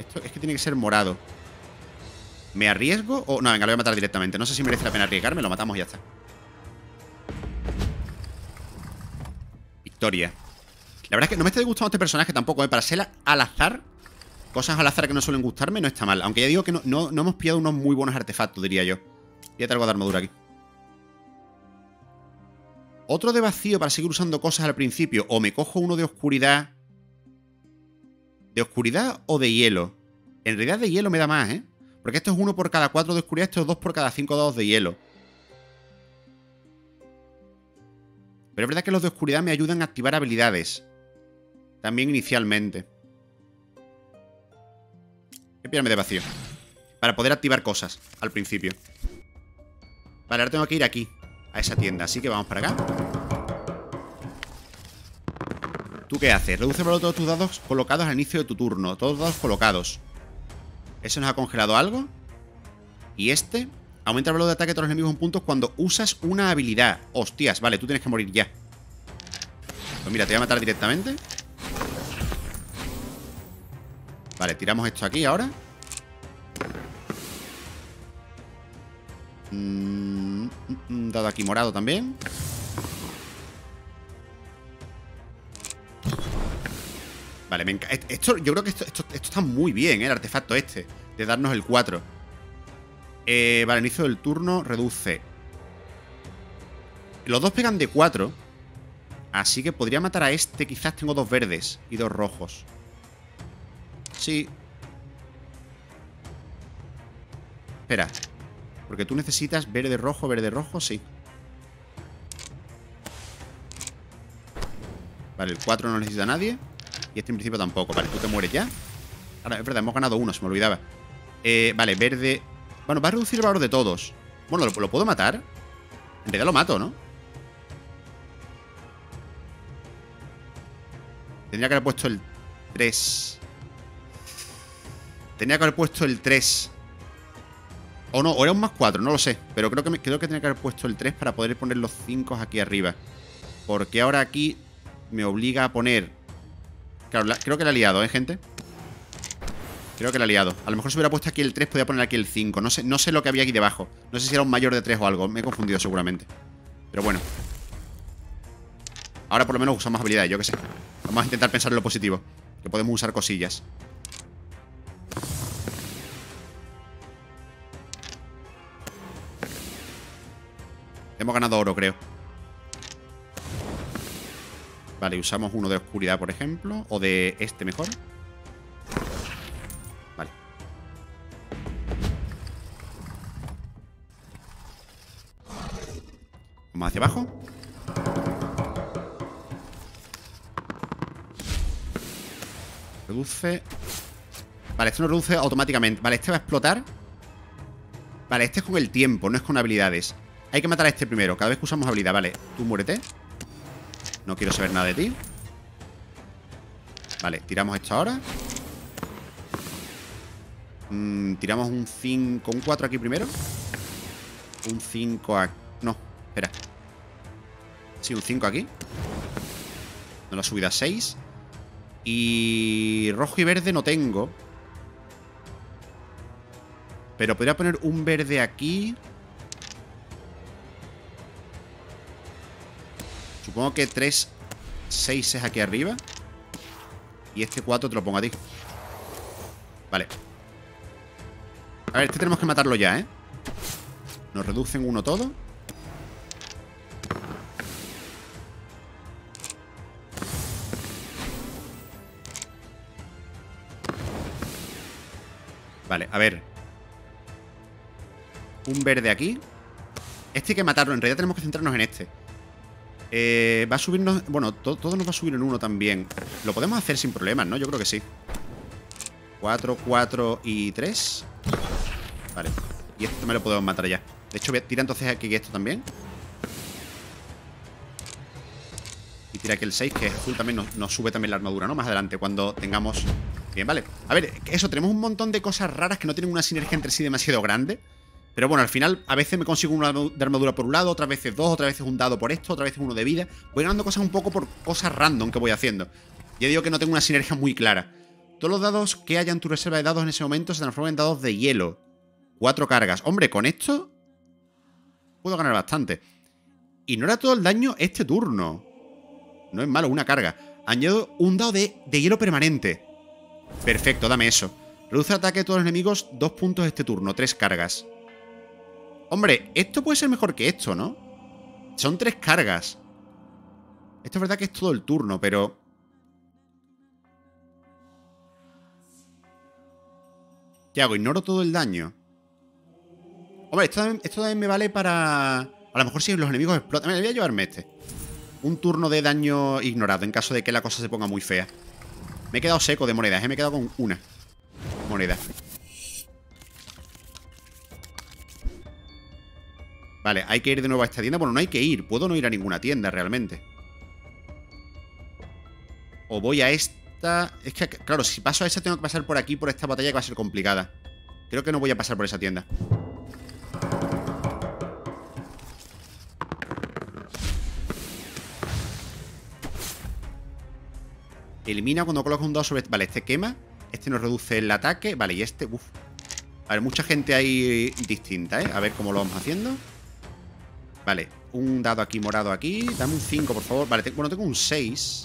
Esto es que tiene que ser morado. ¿Me arriesgo? O no, venga, lo voy a matar directamente. No sé si merece la pena arriesgarme. Lo matamos y ya está. Victoria. La verdad es que no me está gustando este personaje tampoco, ¿eh? Para ser al azar, cosas al azar que no suelen gustarme, no está mal. Aunque ya digo que no, no, no hemos pillado unos muy buenos artefactos, diría yo. Fíjate algo de armadura aquí. Otro de vacío para seguir usando cosas al principio. O me cojo uno de oscuridad. ¿De oscuridad o de hielo? En realidad de hielo me da más, ¿eh? Porque esto es uno por cada cuatro de oscuridad, esto es dos por cada cinco dados de hielo. Pero es verdad que los de oscuridad me ayudan a activar habilidades. También inicialmente. Voy a pillarme de vacío. Para poder activar cosas al principio. Vale, ahora tengo que ir aquí, a esa tienda. Así que vamos para acá. ¿Tú qué haces? Reduce el valor de todos tus dados colocados al inicio de tu turno. Todos los dados colocados. ¿Eso nos ha congelado algo? Y este aumenta el valor de ataque de todos los enemigos en puntos cuando usas una habilidad. Hostias, vale, tú tienes que morir ya. Pues mira, te voy a matar directamente. Vale, tiramos esto aquí ahora. Mm, mm, mm, dado aquí morado también. Vale, me encanta. Esto, yo creo que esto, esto, esto está muy bien, ¿eh? El artefacto este, de darnos el cuatro. Eh, vale, inicio del turno, reduce. Los dos pegan de cuatro. Así que podría matar a este. Quizás tengo dos verdes y dos rojos. Sí. Espera. Porque tú necesitas verde, rojo, verde, rojo, sí. Vale, el cuatro no necesita a nadie. Y este en principio tampoco. Vale, tú te mueres ya. Ahora, es verdad, hemos ganado uno, se me olvidaba. Eh, vale, verde. Bueno, va a reducir el valor de todos. Bueno, ¿lo, lo puedo matar? En realidad lo mato, ¿no? Tendría que haber puesto el tres. Tendría que haber puesto el tres. O no, o era un más cuatro, no lo sé. Pero creo que, me, creo que tenía que haber puesto el tres para poder poner los cinco aquí arriba. Porque ahora aquí me obliga a poner... Claro, la, creo que la he liado, ¿eh, gente? Creo que la he liado. A lo mejor si hubiera puesto aquí el tres, podía poner aquí el cinco. No sé, no sé lo que había aquí debajo. No sé si era un mayor de tres o algo. Me he confundido seguramente. Pero bueno. Ahora por lo menos usamos habilidades, yo qué sé. Vamos a intentar pensar en lo positivo. Que podemos usar cosillas. Hemos ganado oro, creo. Vale, usamos uno de oscuridad, por ejemplo. O de este mejor. Vale. Vamos hacia abajo. Reduce. Vale, esto no reduce automáticamente. Vale, este va a explotar. Vale, este es con el tiempo, no es con habilidades. Hay que matar a este primero, cada vez que usamos habilidad. Vale, tú muérete. No quiero saber nada de ti. Vale, tiramos esto ahora. mm, Tiramos un cinco, un cuatro aquí primero. Un cinco aquí. No, espera. Sí, un cinco aquí. No lo he subido a seis. Y rojo y verde no tengo. Pero podría poner un verde aquí. Supongo que tres, seis es aquí arriba. Y este cuatro te lo pongo a ti. Vale. A ver, este tenemos que matarlo ya, ¿eh? Nos reducen uno todo. Vale, a ver. Un verde aquí. Este hay que matarlo, en realidad tenemos que centrarnos en este. Eh, va a subirnos... Bueno, to todo nos va a subir en uno también. Lo podemos hacer sin problemas, ¿no? Yo creo que sí. cuatro, cuatro y tres. Vale. Y esto me lo podemos matar ya. De hecho, voy a tirar entonces aquí esto también. Y tira aquí el seis, que es azul también. Nos, nos sube también la armadura, ¿no? Más adelante, cuando tengamos... Bien, vale. A ver, eso, tenemos un montón de cosas raras que no tienen una sinergia entre sí demasiado grande. Pero bueno, al final a veces me consigo una de armadura por un lado, otras veces dos, otras veces un dado por esto, otras veces uno de vida. Voy ganando cosas un poco por cosas random que voy haciendo. Ya digo que no tengo una sinergia muy clara. Todos los dados que haya en tu reserva de dados en ese momento se transforman en dados de hielo. Cuatro cargas. Hombre, con esto puedo ganar bastante. Ignora todo el daño este turno. No es malo, una carga. Añado un dado de, de hielo permanente. Perfecto, dame eso. Reduce el ataque de todos los enemigos dos puntos este turno. Tres cargas. Hombre, esto puede ser mejor que esto, ¿no? Son tres cargas. Esto es verdad que es todo el turno, pero... ¿Qué hago? ¿Ignoro todo el daño? Hombre, esto también, esto también me vale para... A lo mejor si los enemigos explotan... Me voy a llevarme este. Un turno de daño ignorado en caso de que la cosa se ponga muy fea. Me he quedado seco de monedas, ¿eh? Me he quedado con una moneda. Vale, hay que ir de nuevo a esta tienda. Bueno, no hay que ir. Puedo no ir a ninguna tienda realmente. O voy a esta... Es que, claro, si paso a esa tengo que pasar por aquí, por esta batalla que va a ser complicada. Creo que no voy a pasar por esa tienda. Elimina cuando colocas un dado sobre... Vale, este quema. Este nos reduce el ataque. Vale, y este... Uf. A ver, mucha gente ahí distinta, ¿eh? A ver cómo lo vamos haciendo. Vale, un dado aquí morado aquí. Dame un cinco, por favor. Vale, te... bueno, tengo un seis.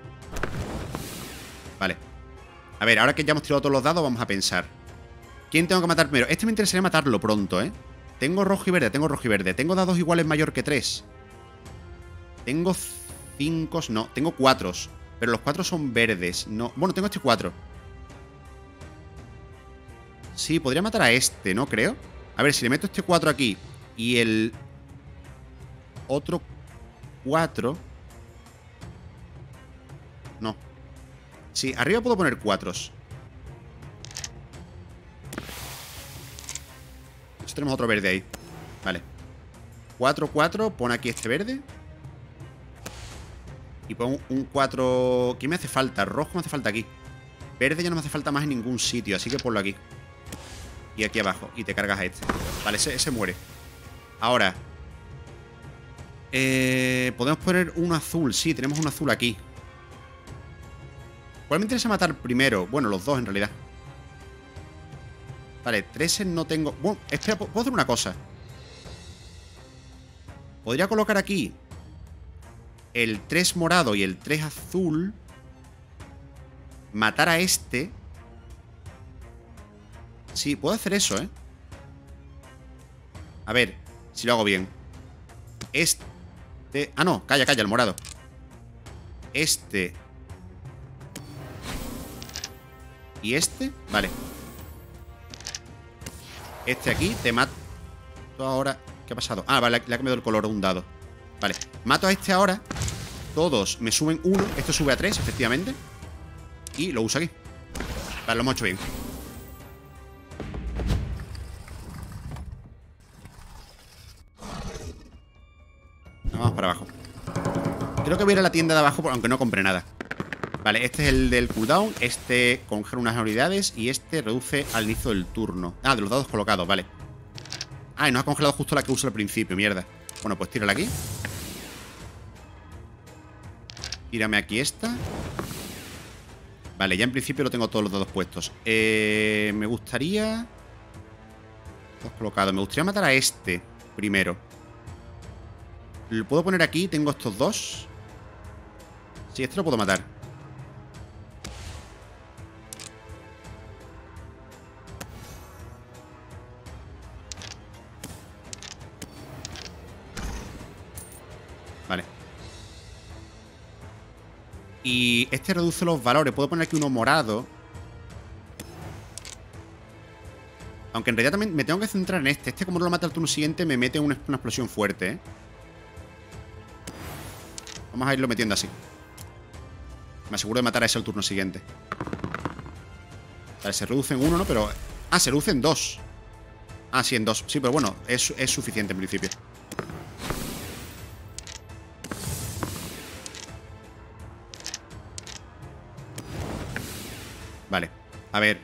Vale. A ver, ahora que ya hemos tirado todos los dados, vamos a pensar. ¿Quién tengo que matar primero? Este me interesaría matarlo pronto, ¿eh? Tengo rojo y verde, tengo rojo y verde. Tengo dados iguales mayor que tres. Tengo cinco... No, tengo cuatro. Pero los cuatro son verdes. No, bueno, tengo este cuatro. Sí, podría matar a este, ¿no? Creo. A ver, si le meto este cuatro aquí y el otro cuatro... No. Sí, arriba puedo poner cuatros. Entonces tenemos otro verde ahí. Vale. cuatro, cuatro. Pon aquí este verde. Y pongo un cuatro... ¿Qué me hace falta? Rojo me hace falta aquí. Verde ya no me hace falta más en ningún sitio, así que ponlo aquí. Y aquí abajo. Y te cargas a este. Vale, ese, ese muere. Ahora eh, podemos poner un azul. Sí, tenemos un azul aquí. ¿Cuál me interesa matar primero? Bueno, los dos en realidad. Vale, trece no tengo... Bueno, espera, puedo hacer una cosa. Podría colocar aquí el tres morado y el tres azul. Matar a este. Sí, puedo hacer eso, ¿eh? A ver, si lo hago bien. Este... Ah, no, calla, calla, el morado. Este... Y este, vale. Este aquí, te mato ahora. ¿Qué ha pasado? Ah, vale, le ha cambiado el color a un dado. Vale, mato a este ahora. Todos me suben uno. Esto sube a tres, efectivamente. Y lo uso aquí. Vale, lo hemos hecho bien. Vamos para abajo. Creo que voy a ir a la tienda de abajo, aunque no compré nada. Vale, este es el del cooldown. Este congela unas unidades. Y este reduce al inicio del turno. Ah, de los dados colocados, vale. Ah, y nos ha congelado justo la que uso al principio, mierda. Bueno, pues tírala aquí. Tírame aquí esta. Vale, ya en principio lo tengo todos los dados puestos. Eh, me gustaría... Dos colocados. Me gustaría matar a este primero. Lo puedo poner aquí. Tengo estos dos. Sí, este lo puedo matar. Vale. Y este reduce los valores. Puedo poner aquí uno morado. Aunque en realidad también me tengo que centrar en este. Este, como no lo mata al turno siguiente, me mete una, una explosión fuerte, ¿eh? Vamos a irlo metiendo así. Me aseguro de matar a ese al turno siguiente. Vale, se reduce en uno, ¿no? Pero... Ah, se reduce en dos. Ah, sí, en dos. Sí, pero bueno, es, es suficiente en principio. Vale, a ver.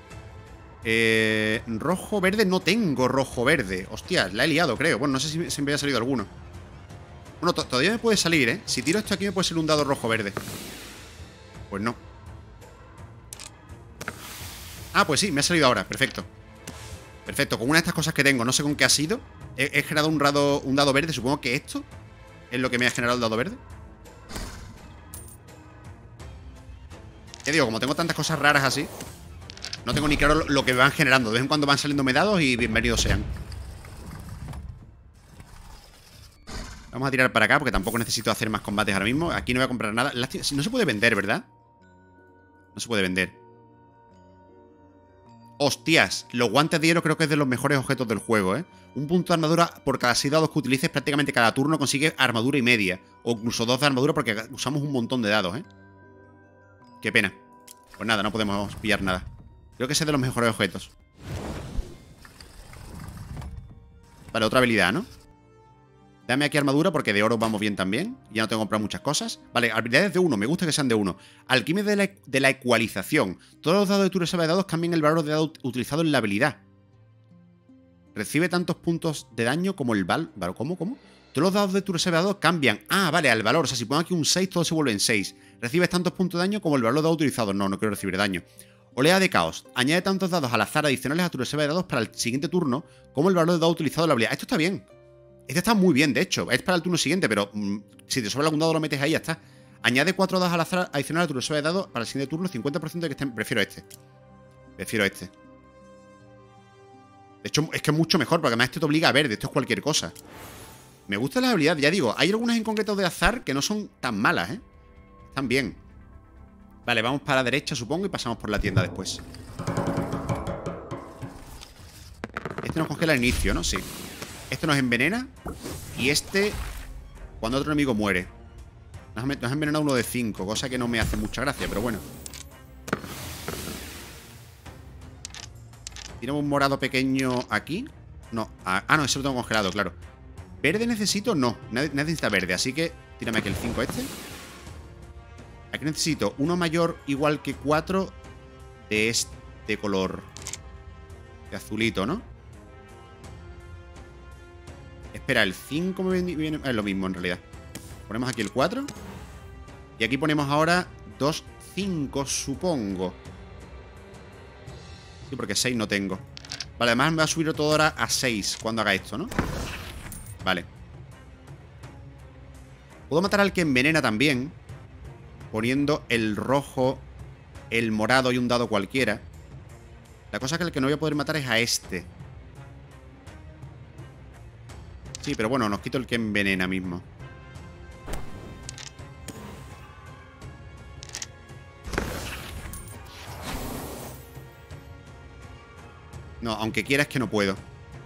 Eh, rojo, verde, no tengo rojo, verde. Hostia, la he liado, creo. Bueno, no sé si, si me había salido alguno. Bueno, todavía me puede salir, ¿eh? Si tiro esto aquí me puede salir un dado rojo, verde. Pues no. Ah, pues sí, me ha salido ahora. Perfecto. Perfecto. Con una de estas cosas que tengo, no sé con qué ha sido. He, he generado un, rado, un dado verde. Supongo que esto es lo que me ha generado el dado verde. Ya digo, como tengo tantas cosas raras así, no tengo ni claro lo, lo que me van generando. De vez en cuando van saliéndome dados y bienvenidos sean. Vamos a tirar para acá porque tampoco necesito hacer más combates ahora mismo. Aquí no voy a comprar nada. Lástima, no se puede vender, ¿verdad? No se puede vender. Hostias, los guantes de hierro creo que es de los mejores objetos del juego, ¿eh? Un punto de armadura por cada seis dados que utilices prácticamente cada turno consigue armadura y media. O incluso dos de armadura porque usamos un montón de dados, ¿eh? Qué pena. Pues nada, no podemos pillar nada. Creo que ese es de los mejores objetos. Vale, otra habilidad, ¿no? Dame aquí armadura porque de oro vamos bien también. Ya no tengo que comprar muchas cosas. Vale, habilidades de uno. Me gusta que sean de uno. Alquimia de la, de la ecualización. Todos los dados de tu reserva de dados cambian el valor de dado utilizado en la habilidad. Recibe tantos puntos de daño como el val... ¿Cómo? ¿Cómo? Todos los dados de tu reserva de dados cambian. Ah, vale, al valor. O sea, si pongo aquí un seis, todos se vuelven seis. Recibes tantos puntos de daño como el valor de dados utilizados. No, no quiero recibir daño. Oleada de caos. Añade tantos dados al azar adicionales a tu reserva de dados para el siguiente turno como el valor de dado utilizado en la habilidad. Esto está bien. Este está muy bien, de hecho. Es para el turno siguiente, pero mmm, si te sobra algún dado lo metes ahí, ya está. Añade cuatro dados al azar adicional a tu reserva de dados para el siguiente turno, cincuenta por ciento de que estén. Prefiero este. Prefiero este. De hecho, es que es mucho mejor, porque además este te obliga a ver, de esto es cualquier cosa. Me gusta la habilidad, ya digo. Hay algunas en concreto de azar que no son tan malas, ¿eh? Están bien. Vale, vamos para la derecha, supongo, y pasamos por la tienda después. Este nos congela al inicio, ¿no? Sí. Este nos envenena. Y este, cuando otro enemigo muere. Nos ha, nos ha envenenado uno de cinco, cosa que no me hace mucha gracia, pero bueno. Tiene un morado pequeño aquí. No, ah, ah no, ese lo tengo congelado, claro. ¿Verde necesito? No, nadie necesita verde, así que tírame aquí el cinco este. Aquí necesito uno mayor igual que cuatro de este color. De azulito, ¿no? Espera, el cinco me viene... Es lo mismo en realidad. Ponemos aquí el cuatro. Y aquí ponemos ahora dos cinco, supongo. Sí, porque seis no tengo. Vale, además me va a subir todo ahora a seis cuando haga esto, ¿no? Vale. Puedo matar al que envenena también, poniendo el rojo, el morado y un dado cualquiera. La cosa es que el que no voy a poder matar es a este. Sí, pero bueno, nos quito el que envenena mismo. No, aunque quiera es que no puedo.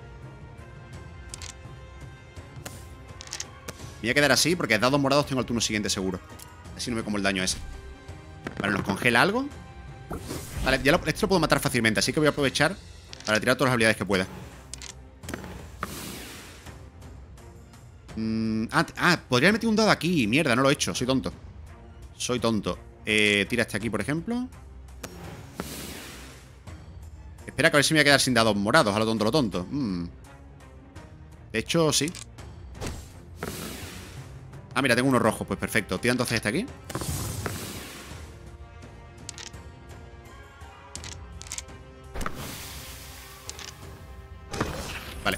Me voy a quedar así porque dados morados tengo el turno siguiente seguro. Así no me como el daño ese. Vale, ¿nos congela algo? Vale, ya lo, esto lo puedo matar fácilmente, así que voy a aprovechar para tirar todas las habilidades que pueda. Mm, ah, ah, podría haber metido un dado aquí. Mierda, no lo he hecho, soy tonto. Soy tonto. eh, Tira este aquí, por ejemplo. Espera, que a ver si me voy a quedar sin dados morados. A lo tonto, lo tonto. mm. De hecho, sí. Ah, mira, tengo uno rojo. Pues perfecto. Tira entonces este aquí. Vale.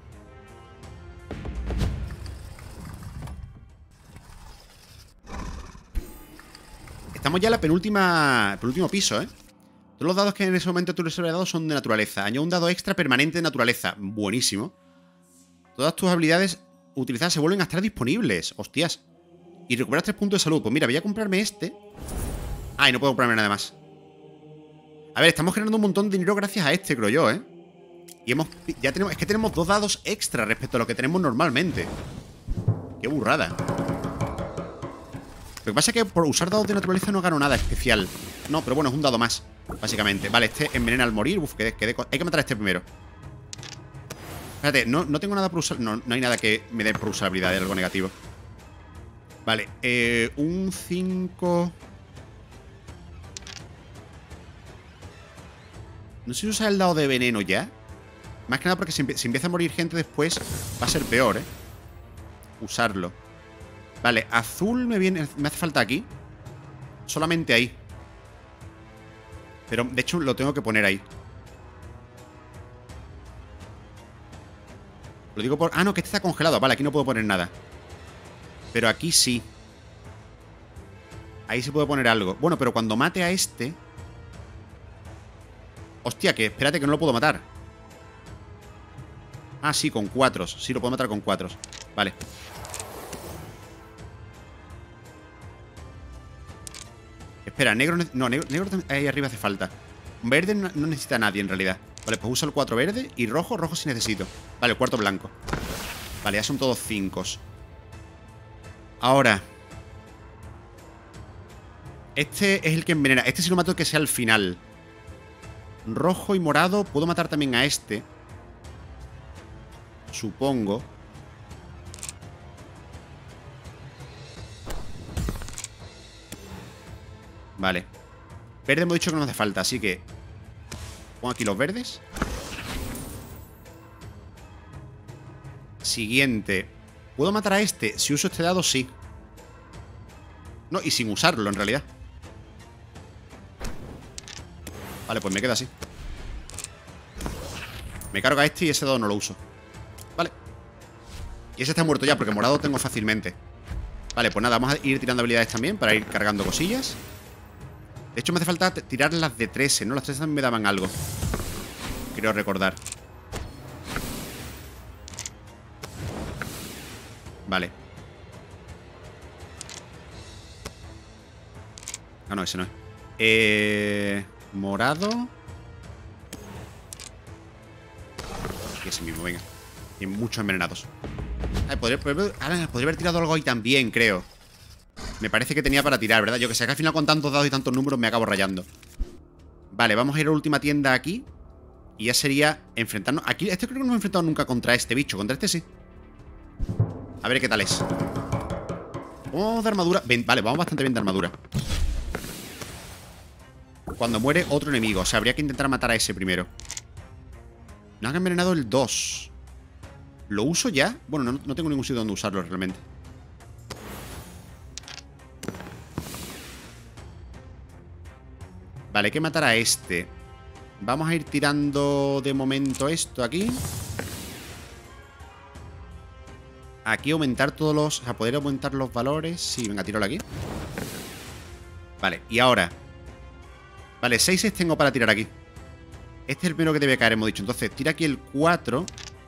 Estamos ya en la penúltima... penúltimo piso, ¿eh? Todos los dados que en ese momento tú les has dado son de naturaleza. Añade un dado extra permanente de naturaleza. Buenísimo. Todas tus habilidades utilizadas se vuelven a estar disponibles. Hostias. Y recuperas tres puntos de salud. Pues mira, voy a comprarme este. Ah, y no puedo comprarme nada más. A ver, estamos generando un montón de dinero gracias a este, creo yo, ¿eh? Y hemos... ya tenemos... es que tenemos dos dados extra respecto a lo que tenemos normalmente. Qué burrada. Lo que pasa es que por usar dados de naturaleza no gano nada especial. No, pero bueno, es un dado más, básicamente. Vale, este envenena al morir. Uf, que, que hay que matar a este primero. Espérate, no, no tengo nada por usar. No, no hay nada que me dé por usar habilidad de algo negativo. Vale, eh, un cinco. No sé si usar el dado de veneno ya. Más que nada porque si, si empieza a morir gente después va a ser peor, ¿eh? Usarlo. Vale, azul me viene... me hace falta aquí. Solamente ahí. Pero, de hecho, lo tengo que poner ahí. Lo digo por... Ah, no, que este está congelado. Vale, aquí no puedo poner nada. Pero aquí sí. Ahí se puede poner algo. Bueno, pero cuando mate a este... Hostia, que espérate que no lo puedo matar. Ah, sí, con cuatro. Sí, lo puedo matar con cuatro. Vale. Espera, negro... No, negro, negro ahí arriba hace falta. Verde no, no necesita nadie en realidad. Vale, pues usa el cuatro verde. Y rojo, rojo sí necesito. Vale, el cuarto blanco. Vale, ya son todos cinco. Ahora... Este es el que envenena. Este sí lo mato que sea al final. Rojo y morado. Puedo matar también a este. Supongo. Vale. Verde hemos dicho que no hace falta, así que... Pongo aquí los verdes. Siguiente. ¿Puedo matar a este? Si uso este dado, sí. No, y sin usarlo, en realidad. Vale, pues me queda así. Me cargo a este y ese dado no lo uso. Vale. Y ese está muerto ya, porque morado tengo fácilmente. Vale, pues nada, vamos a ir tirando habilidades también para ir cargando cosillas. De hecho, me hace falta tirar las de trece, ¿no? Las trece también me daban algo. Creo recordar. Vale. Ah, no, ese no es. Eh... Morado. Y ese mismo, venga. Hay muchos envenenados. Ah, podría, podría, podría haber tirado algo ahí también, creo. Me parece que tenía para tirar, ¿verdad? Yo que sé, que al final con tantos dados y tantos números me acabo rayando. Vale, vamos a ir a la última tienda aquí. Y ya sería enfrentarnos... Aquí, este creo que no me he enfrentado nunca contra este bicho. Contra este sí. A ver qué tal es. Vamos de armadura. Ven, vale, vamos bastante bien de armadura. Cuando muere otro enemigo. O sea, habría que intentar matar a ese primero. Nos han envenenado el dos. ¿Lo uso ya? Bueno, no, no tengo ningún sitio donde usarlo realmente. Vale, hay que matar a este. Vamos a ir tirando de momento esto aquí. Aquí aumentar todos los... O sea, poder aumentar los valores. Sí, venga, tíralo aquí. Vale, y ahora... Vale, seis tengo para tirar aquí. Este es el primero que debe caer, hemos dicho. Entonces, tira aquí el cuatro.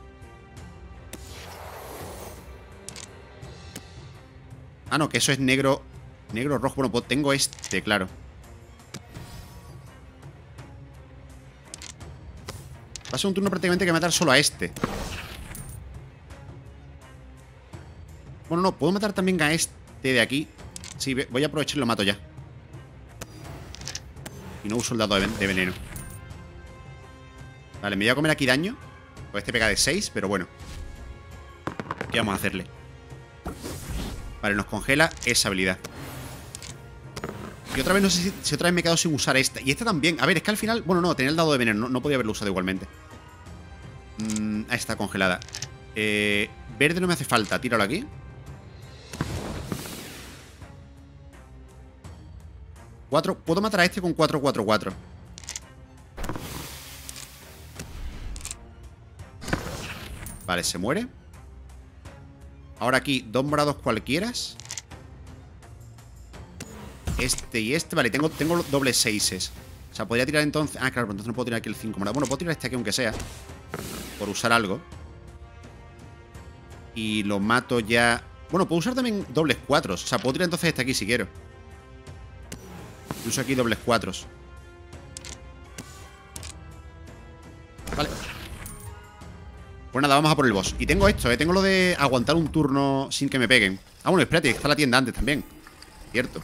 Ah, no, que eso es negro. Negro, rojo. Bueno, pues tengo este, claro. Va a ser un turno prácticamente que matar solo a este. Bueno, no, puedo matar también a este de aquí. Sí, voy a aprovechar y lo mato ya. Y no uso el dado de, ven de veneno. Vale, me voy a comer aquí daño. Pues este pega de seis, pero bueno. ¿Qué vamos a hacerle? Vale, nos congela esa habilidad. Y otra vez no sé si, si otra vez me he quedado sin usar esta. Y esta también. A ver, es que al final... Bueno, no, tenía el dado de veneno. No, no podía haberlo usado igualmente. Mm, ahí está congelada. Eh, verde no me hace falta. Tíralo aquí. Cuatro. Puedo matar a este con cuatro, cuatro, cuatro. Vale, se muere. Ahora aquí, dos morados cualquiera. Este y este. Vale, tengo, tengo dobles seises. O sea, podría tirar entonces... Ah, claro, entonces no puedo tirar aquí el cinco morado. Bueno, puedo tirar este aquí aunque sea. Por usar algo. Y lo mato ya... Bueno, puedo usar también dobles cuatros. O sea, puedo tirar entonces este aquí si quiero. Uso aquí dobles cuatros. Vale. Pues nada, vamos a por el boss. Y tengo esto, ¿eh? Tengo lo de aguantar un turno sin que me peguen. Ah, bueno, espérate, está la tienda antes también. Cierto.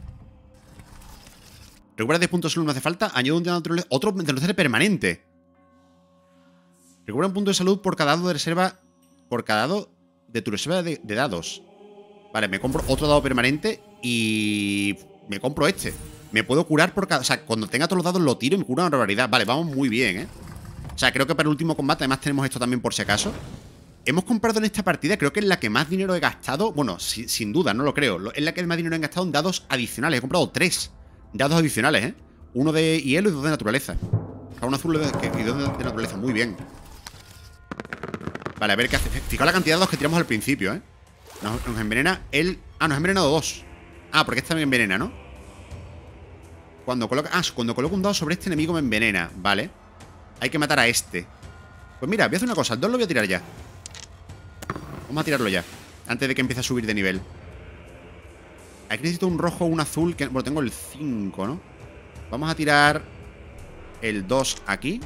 Recupera diez puntos de salud, no hace falta. Añado un dado de naturaleza. Otro de naturaleza permanente. Recupera un punto de salud por cada dado de reserva. Por cada dado de tu reserva de, de dados. Vale, me compro otro dado permanente. Y me compro este. Me puedo curar por cada... O sea, cuando tenga todos los dados lo tiro y me cura una barbaridad. Vale, vamos muy bien, ¿eh? O sea, creo que para el último combate además tenemos esto también por si acaso. Hemos comprado en esta partida, creo que es la que más dinero he gastado. Bueno, si, sin duda, no lo creo. Es la que más dinero he gastado en dados adicionales. He comprado tres dados adicionales, ¿eh? Uno de hielo y dos de naturaleza. O sea, un azul y dos de naturaleza. Muy bien. Vale, a ver qué hace. Fijaos la cantidad de dados que tiramos al principio, ¿eh? Nos, nos envenena el... Ah, nos ha envenenado dos. Ah, porque este me envenena, ¿no? Cuando coloca... Ah, cuando coloco un dado sobre este enemigo me envenena. Vale. Hay que matar a este. Pues mira, voy a hacer una cosa. El dos lo voy a tirar ya. Vamos a tirarlo ya. Antes de que empiece a subir de nivel. Aquí necesito un rojo o un azul. Que... Bueno, tengo el cinco, ¿no? Vamos a tirar el dos aquí.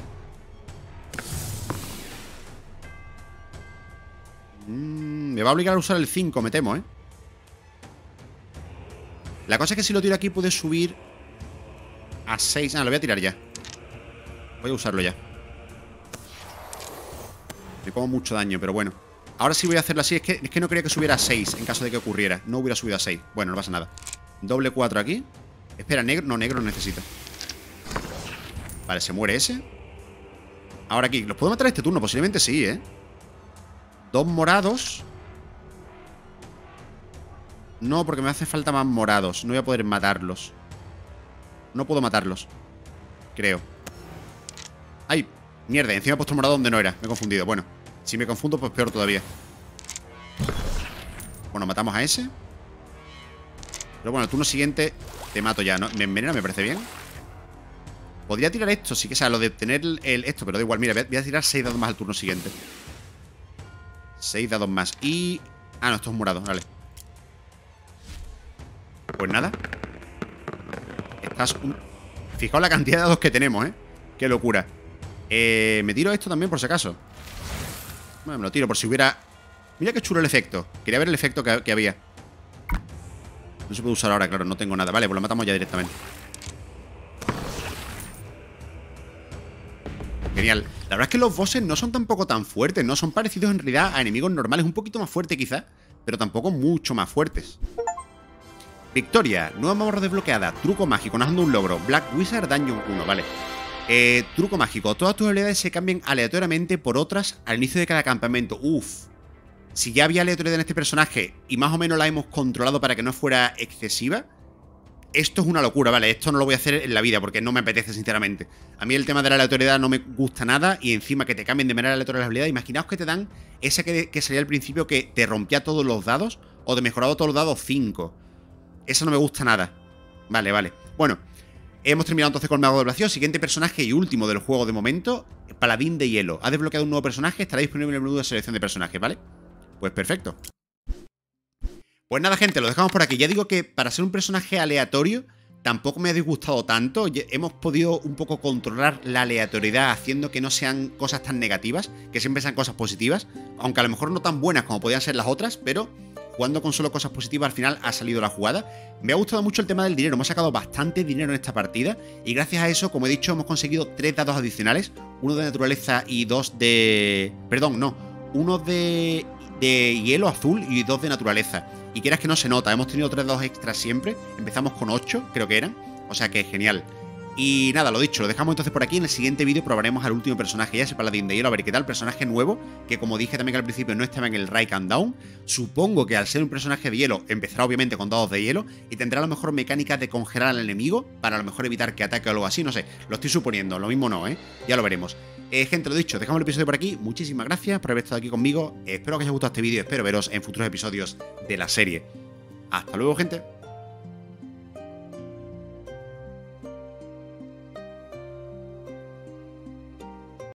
Mm, me va a obligar a usar el cinco, me temo, ¿eh? La cosa es que si lo tiro aquí puede subir a seis. Ah, lo voy a tirar ya. Voy a usarlo ya. Me como mucho daño, pero bueno. Ahora sí voy a hacerlo así. Es que, es que no quería que subiera a seis en caso de que ocurriera. No hubiera subido a seis. Bueno, no pasa nada. Doble cuatro aquí. Espera, negro. No, negro no necesita. Vale, se muere ese. Ahora aquí. ¿Los puedo matar este turno? Posiblemente sí, ¿eh? Dos morados. No, porque me hace falta más morados. No voy a poder matarlos. No puedo matarlos. Creo. ¡Ay! Mierda, encima he puesto morado donde no era. Me he confundido. Bueno, si me confundo, pues peor todavía. Bueno, matamos a ese. Pero bueno, el turno siguiente te mato ya, ¿no? Me envenena, me parece bien. Podría tirar esto, sí que sea lo de tener el, el esto, pero da igual. Mira, voy a tirar seis dados más al turno siguiente. Seis dados más. Y... Ah, no, esto es morado, vale. Pues nada. Estás un... Fijaos la cantidad de dados que tenemos, ¿eh? Qué locura. Eh, me tiro esto también por si acaso. Bueno, me lo tiro por si hubiera... Mira qué chulo el efecto. Quería ver el efecto que, que había. No se puede usar ahora, claro, no tengo nada. Vale, pues lo matamos ya directamente. Genial. La verdad es que los bosses no son tampoco tan fuertes, ¿no? Son parecidos en realidad a enemigos normales. Un poquito más fuertes quizá, pero tampoco mucho más fuertes. Victoria, nueva mazmorra desbloqueada. Truco mágico, nos dando un logro. Black Wizard Dungeon uno, vale. Eh, truco mágico. Todas tus habilidades se cambian aleatoriamente por otras al inicio de cada campamento. Uf. Si ya había aleatoriedad en este personaje y más o menos la hemos controlado para que no fuera excesiva, esto es una locura, ¿vale? Esto no lo voy a hacer en la vida porque no me apetece, sinceramente. A mí el tema de la aleatoriedad no me gusta nada y encima que te cambien de manera aleatoria las habilidades. Imaginaos que te dan esa que, que salía al principio que te rompía todos los dados o de mejorado todos los dados cinco. Eso no me gusta nada. Vale, vale. Bueno, hemos terminado entonces con el Mago del Vacío. Siguiente personaje y último del juego de momento, Paladín de Hielo. Ha desbloqueado un nuevo personaje, estará disponible en el menú de selección de personajes, ¿vale? Pues perfecto. Pues nada, gente, lo dejamos por aquí. Ya digo que para ser un personaje aleatorio tampoco me ha disgustado tanto. Hemos podido un poco controlar la aleatoriedad haciendo que no sean cosas tan negativas, que siempre sean cosas positivas, aunque a lo mejor no tan buenas como podían ser las otras, pero jugando con solo cosas positivas al final ha salido la jugada. Me ha gustado mucho el tema del dinero, hemos sacado bastante dinero en esta partida y gracias a eso, como he dicho, hemos conseguido tres dados adicionales, uno de naturaleza y dos de... Perdón, no, uno de... de hielo azul y dos de naturaleza. Y quieras que no se nota, hemos tenido tres dados extras siempre. Empezamos con ocho, creo que eran. O sea que genial. Y nada, lo dicho, lo dejamos entonces por aquí. En el siguiente vídeo probaremos al último personaje, ya ese Paladín de Hielo, a ver qué tal. Personaje nuevo, que como dije también al principio no estaba en el Rise and Down. Supongo que al ser un personaje de hielo empezará obviamente con dados de hielo y tendrá a lo mejor mecánicas de congelar al enemigo para a lo mejor evitar que ataque o algo así, no sé. Lo estoy suponiendo, lo mismo no, ¿eh? Ya lo veremos. Eh, gente, lo dicho, dejamos el episodio por aquí. Muchísimas gracias por haber estado aquí conmigo. Espero que os haya gustado este vídeo, espero veros en futuros episodios de la serie. Hasta luego, gente.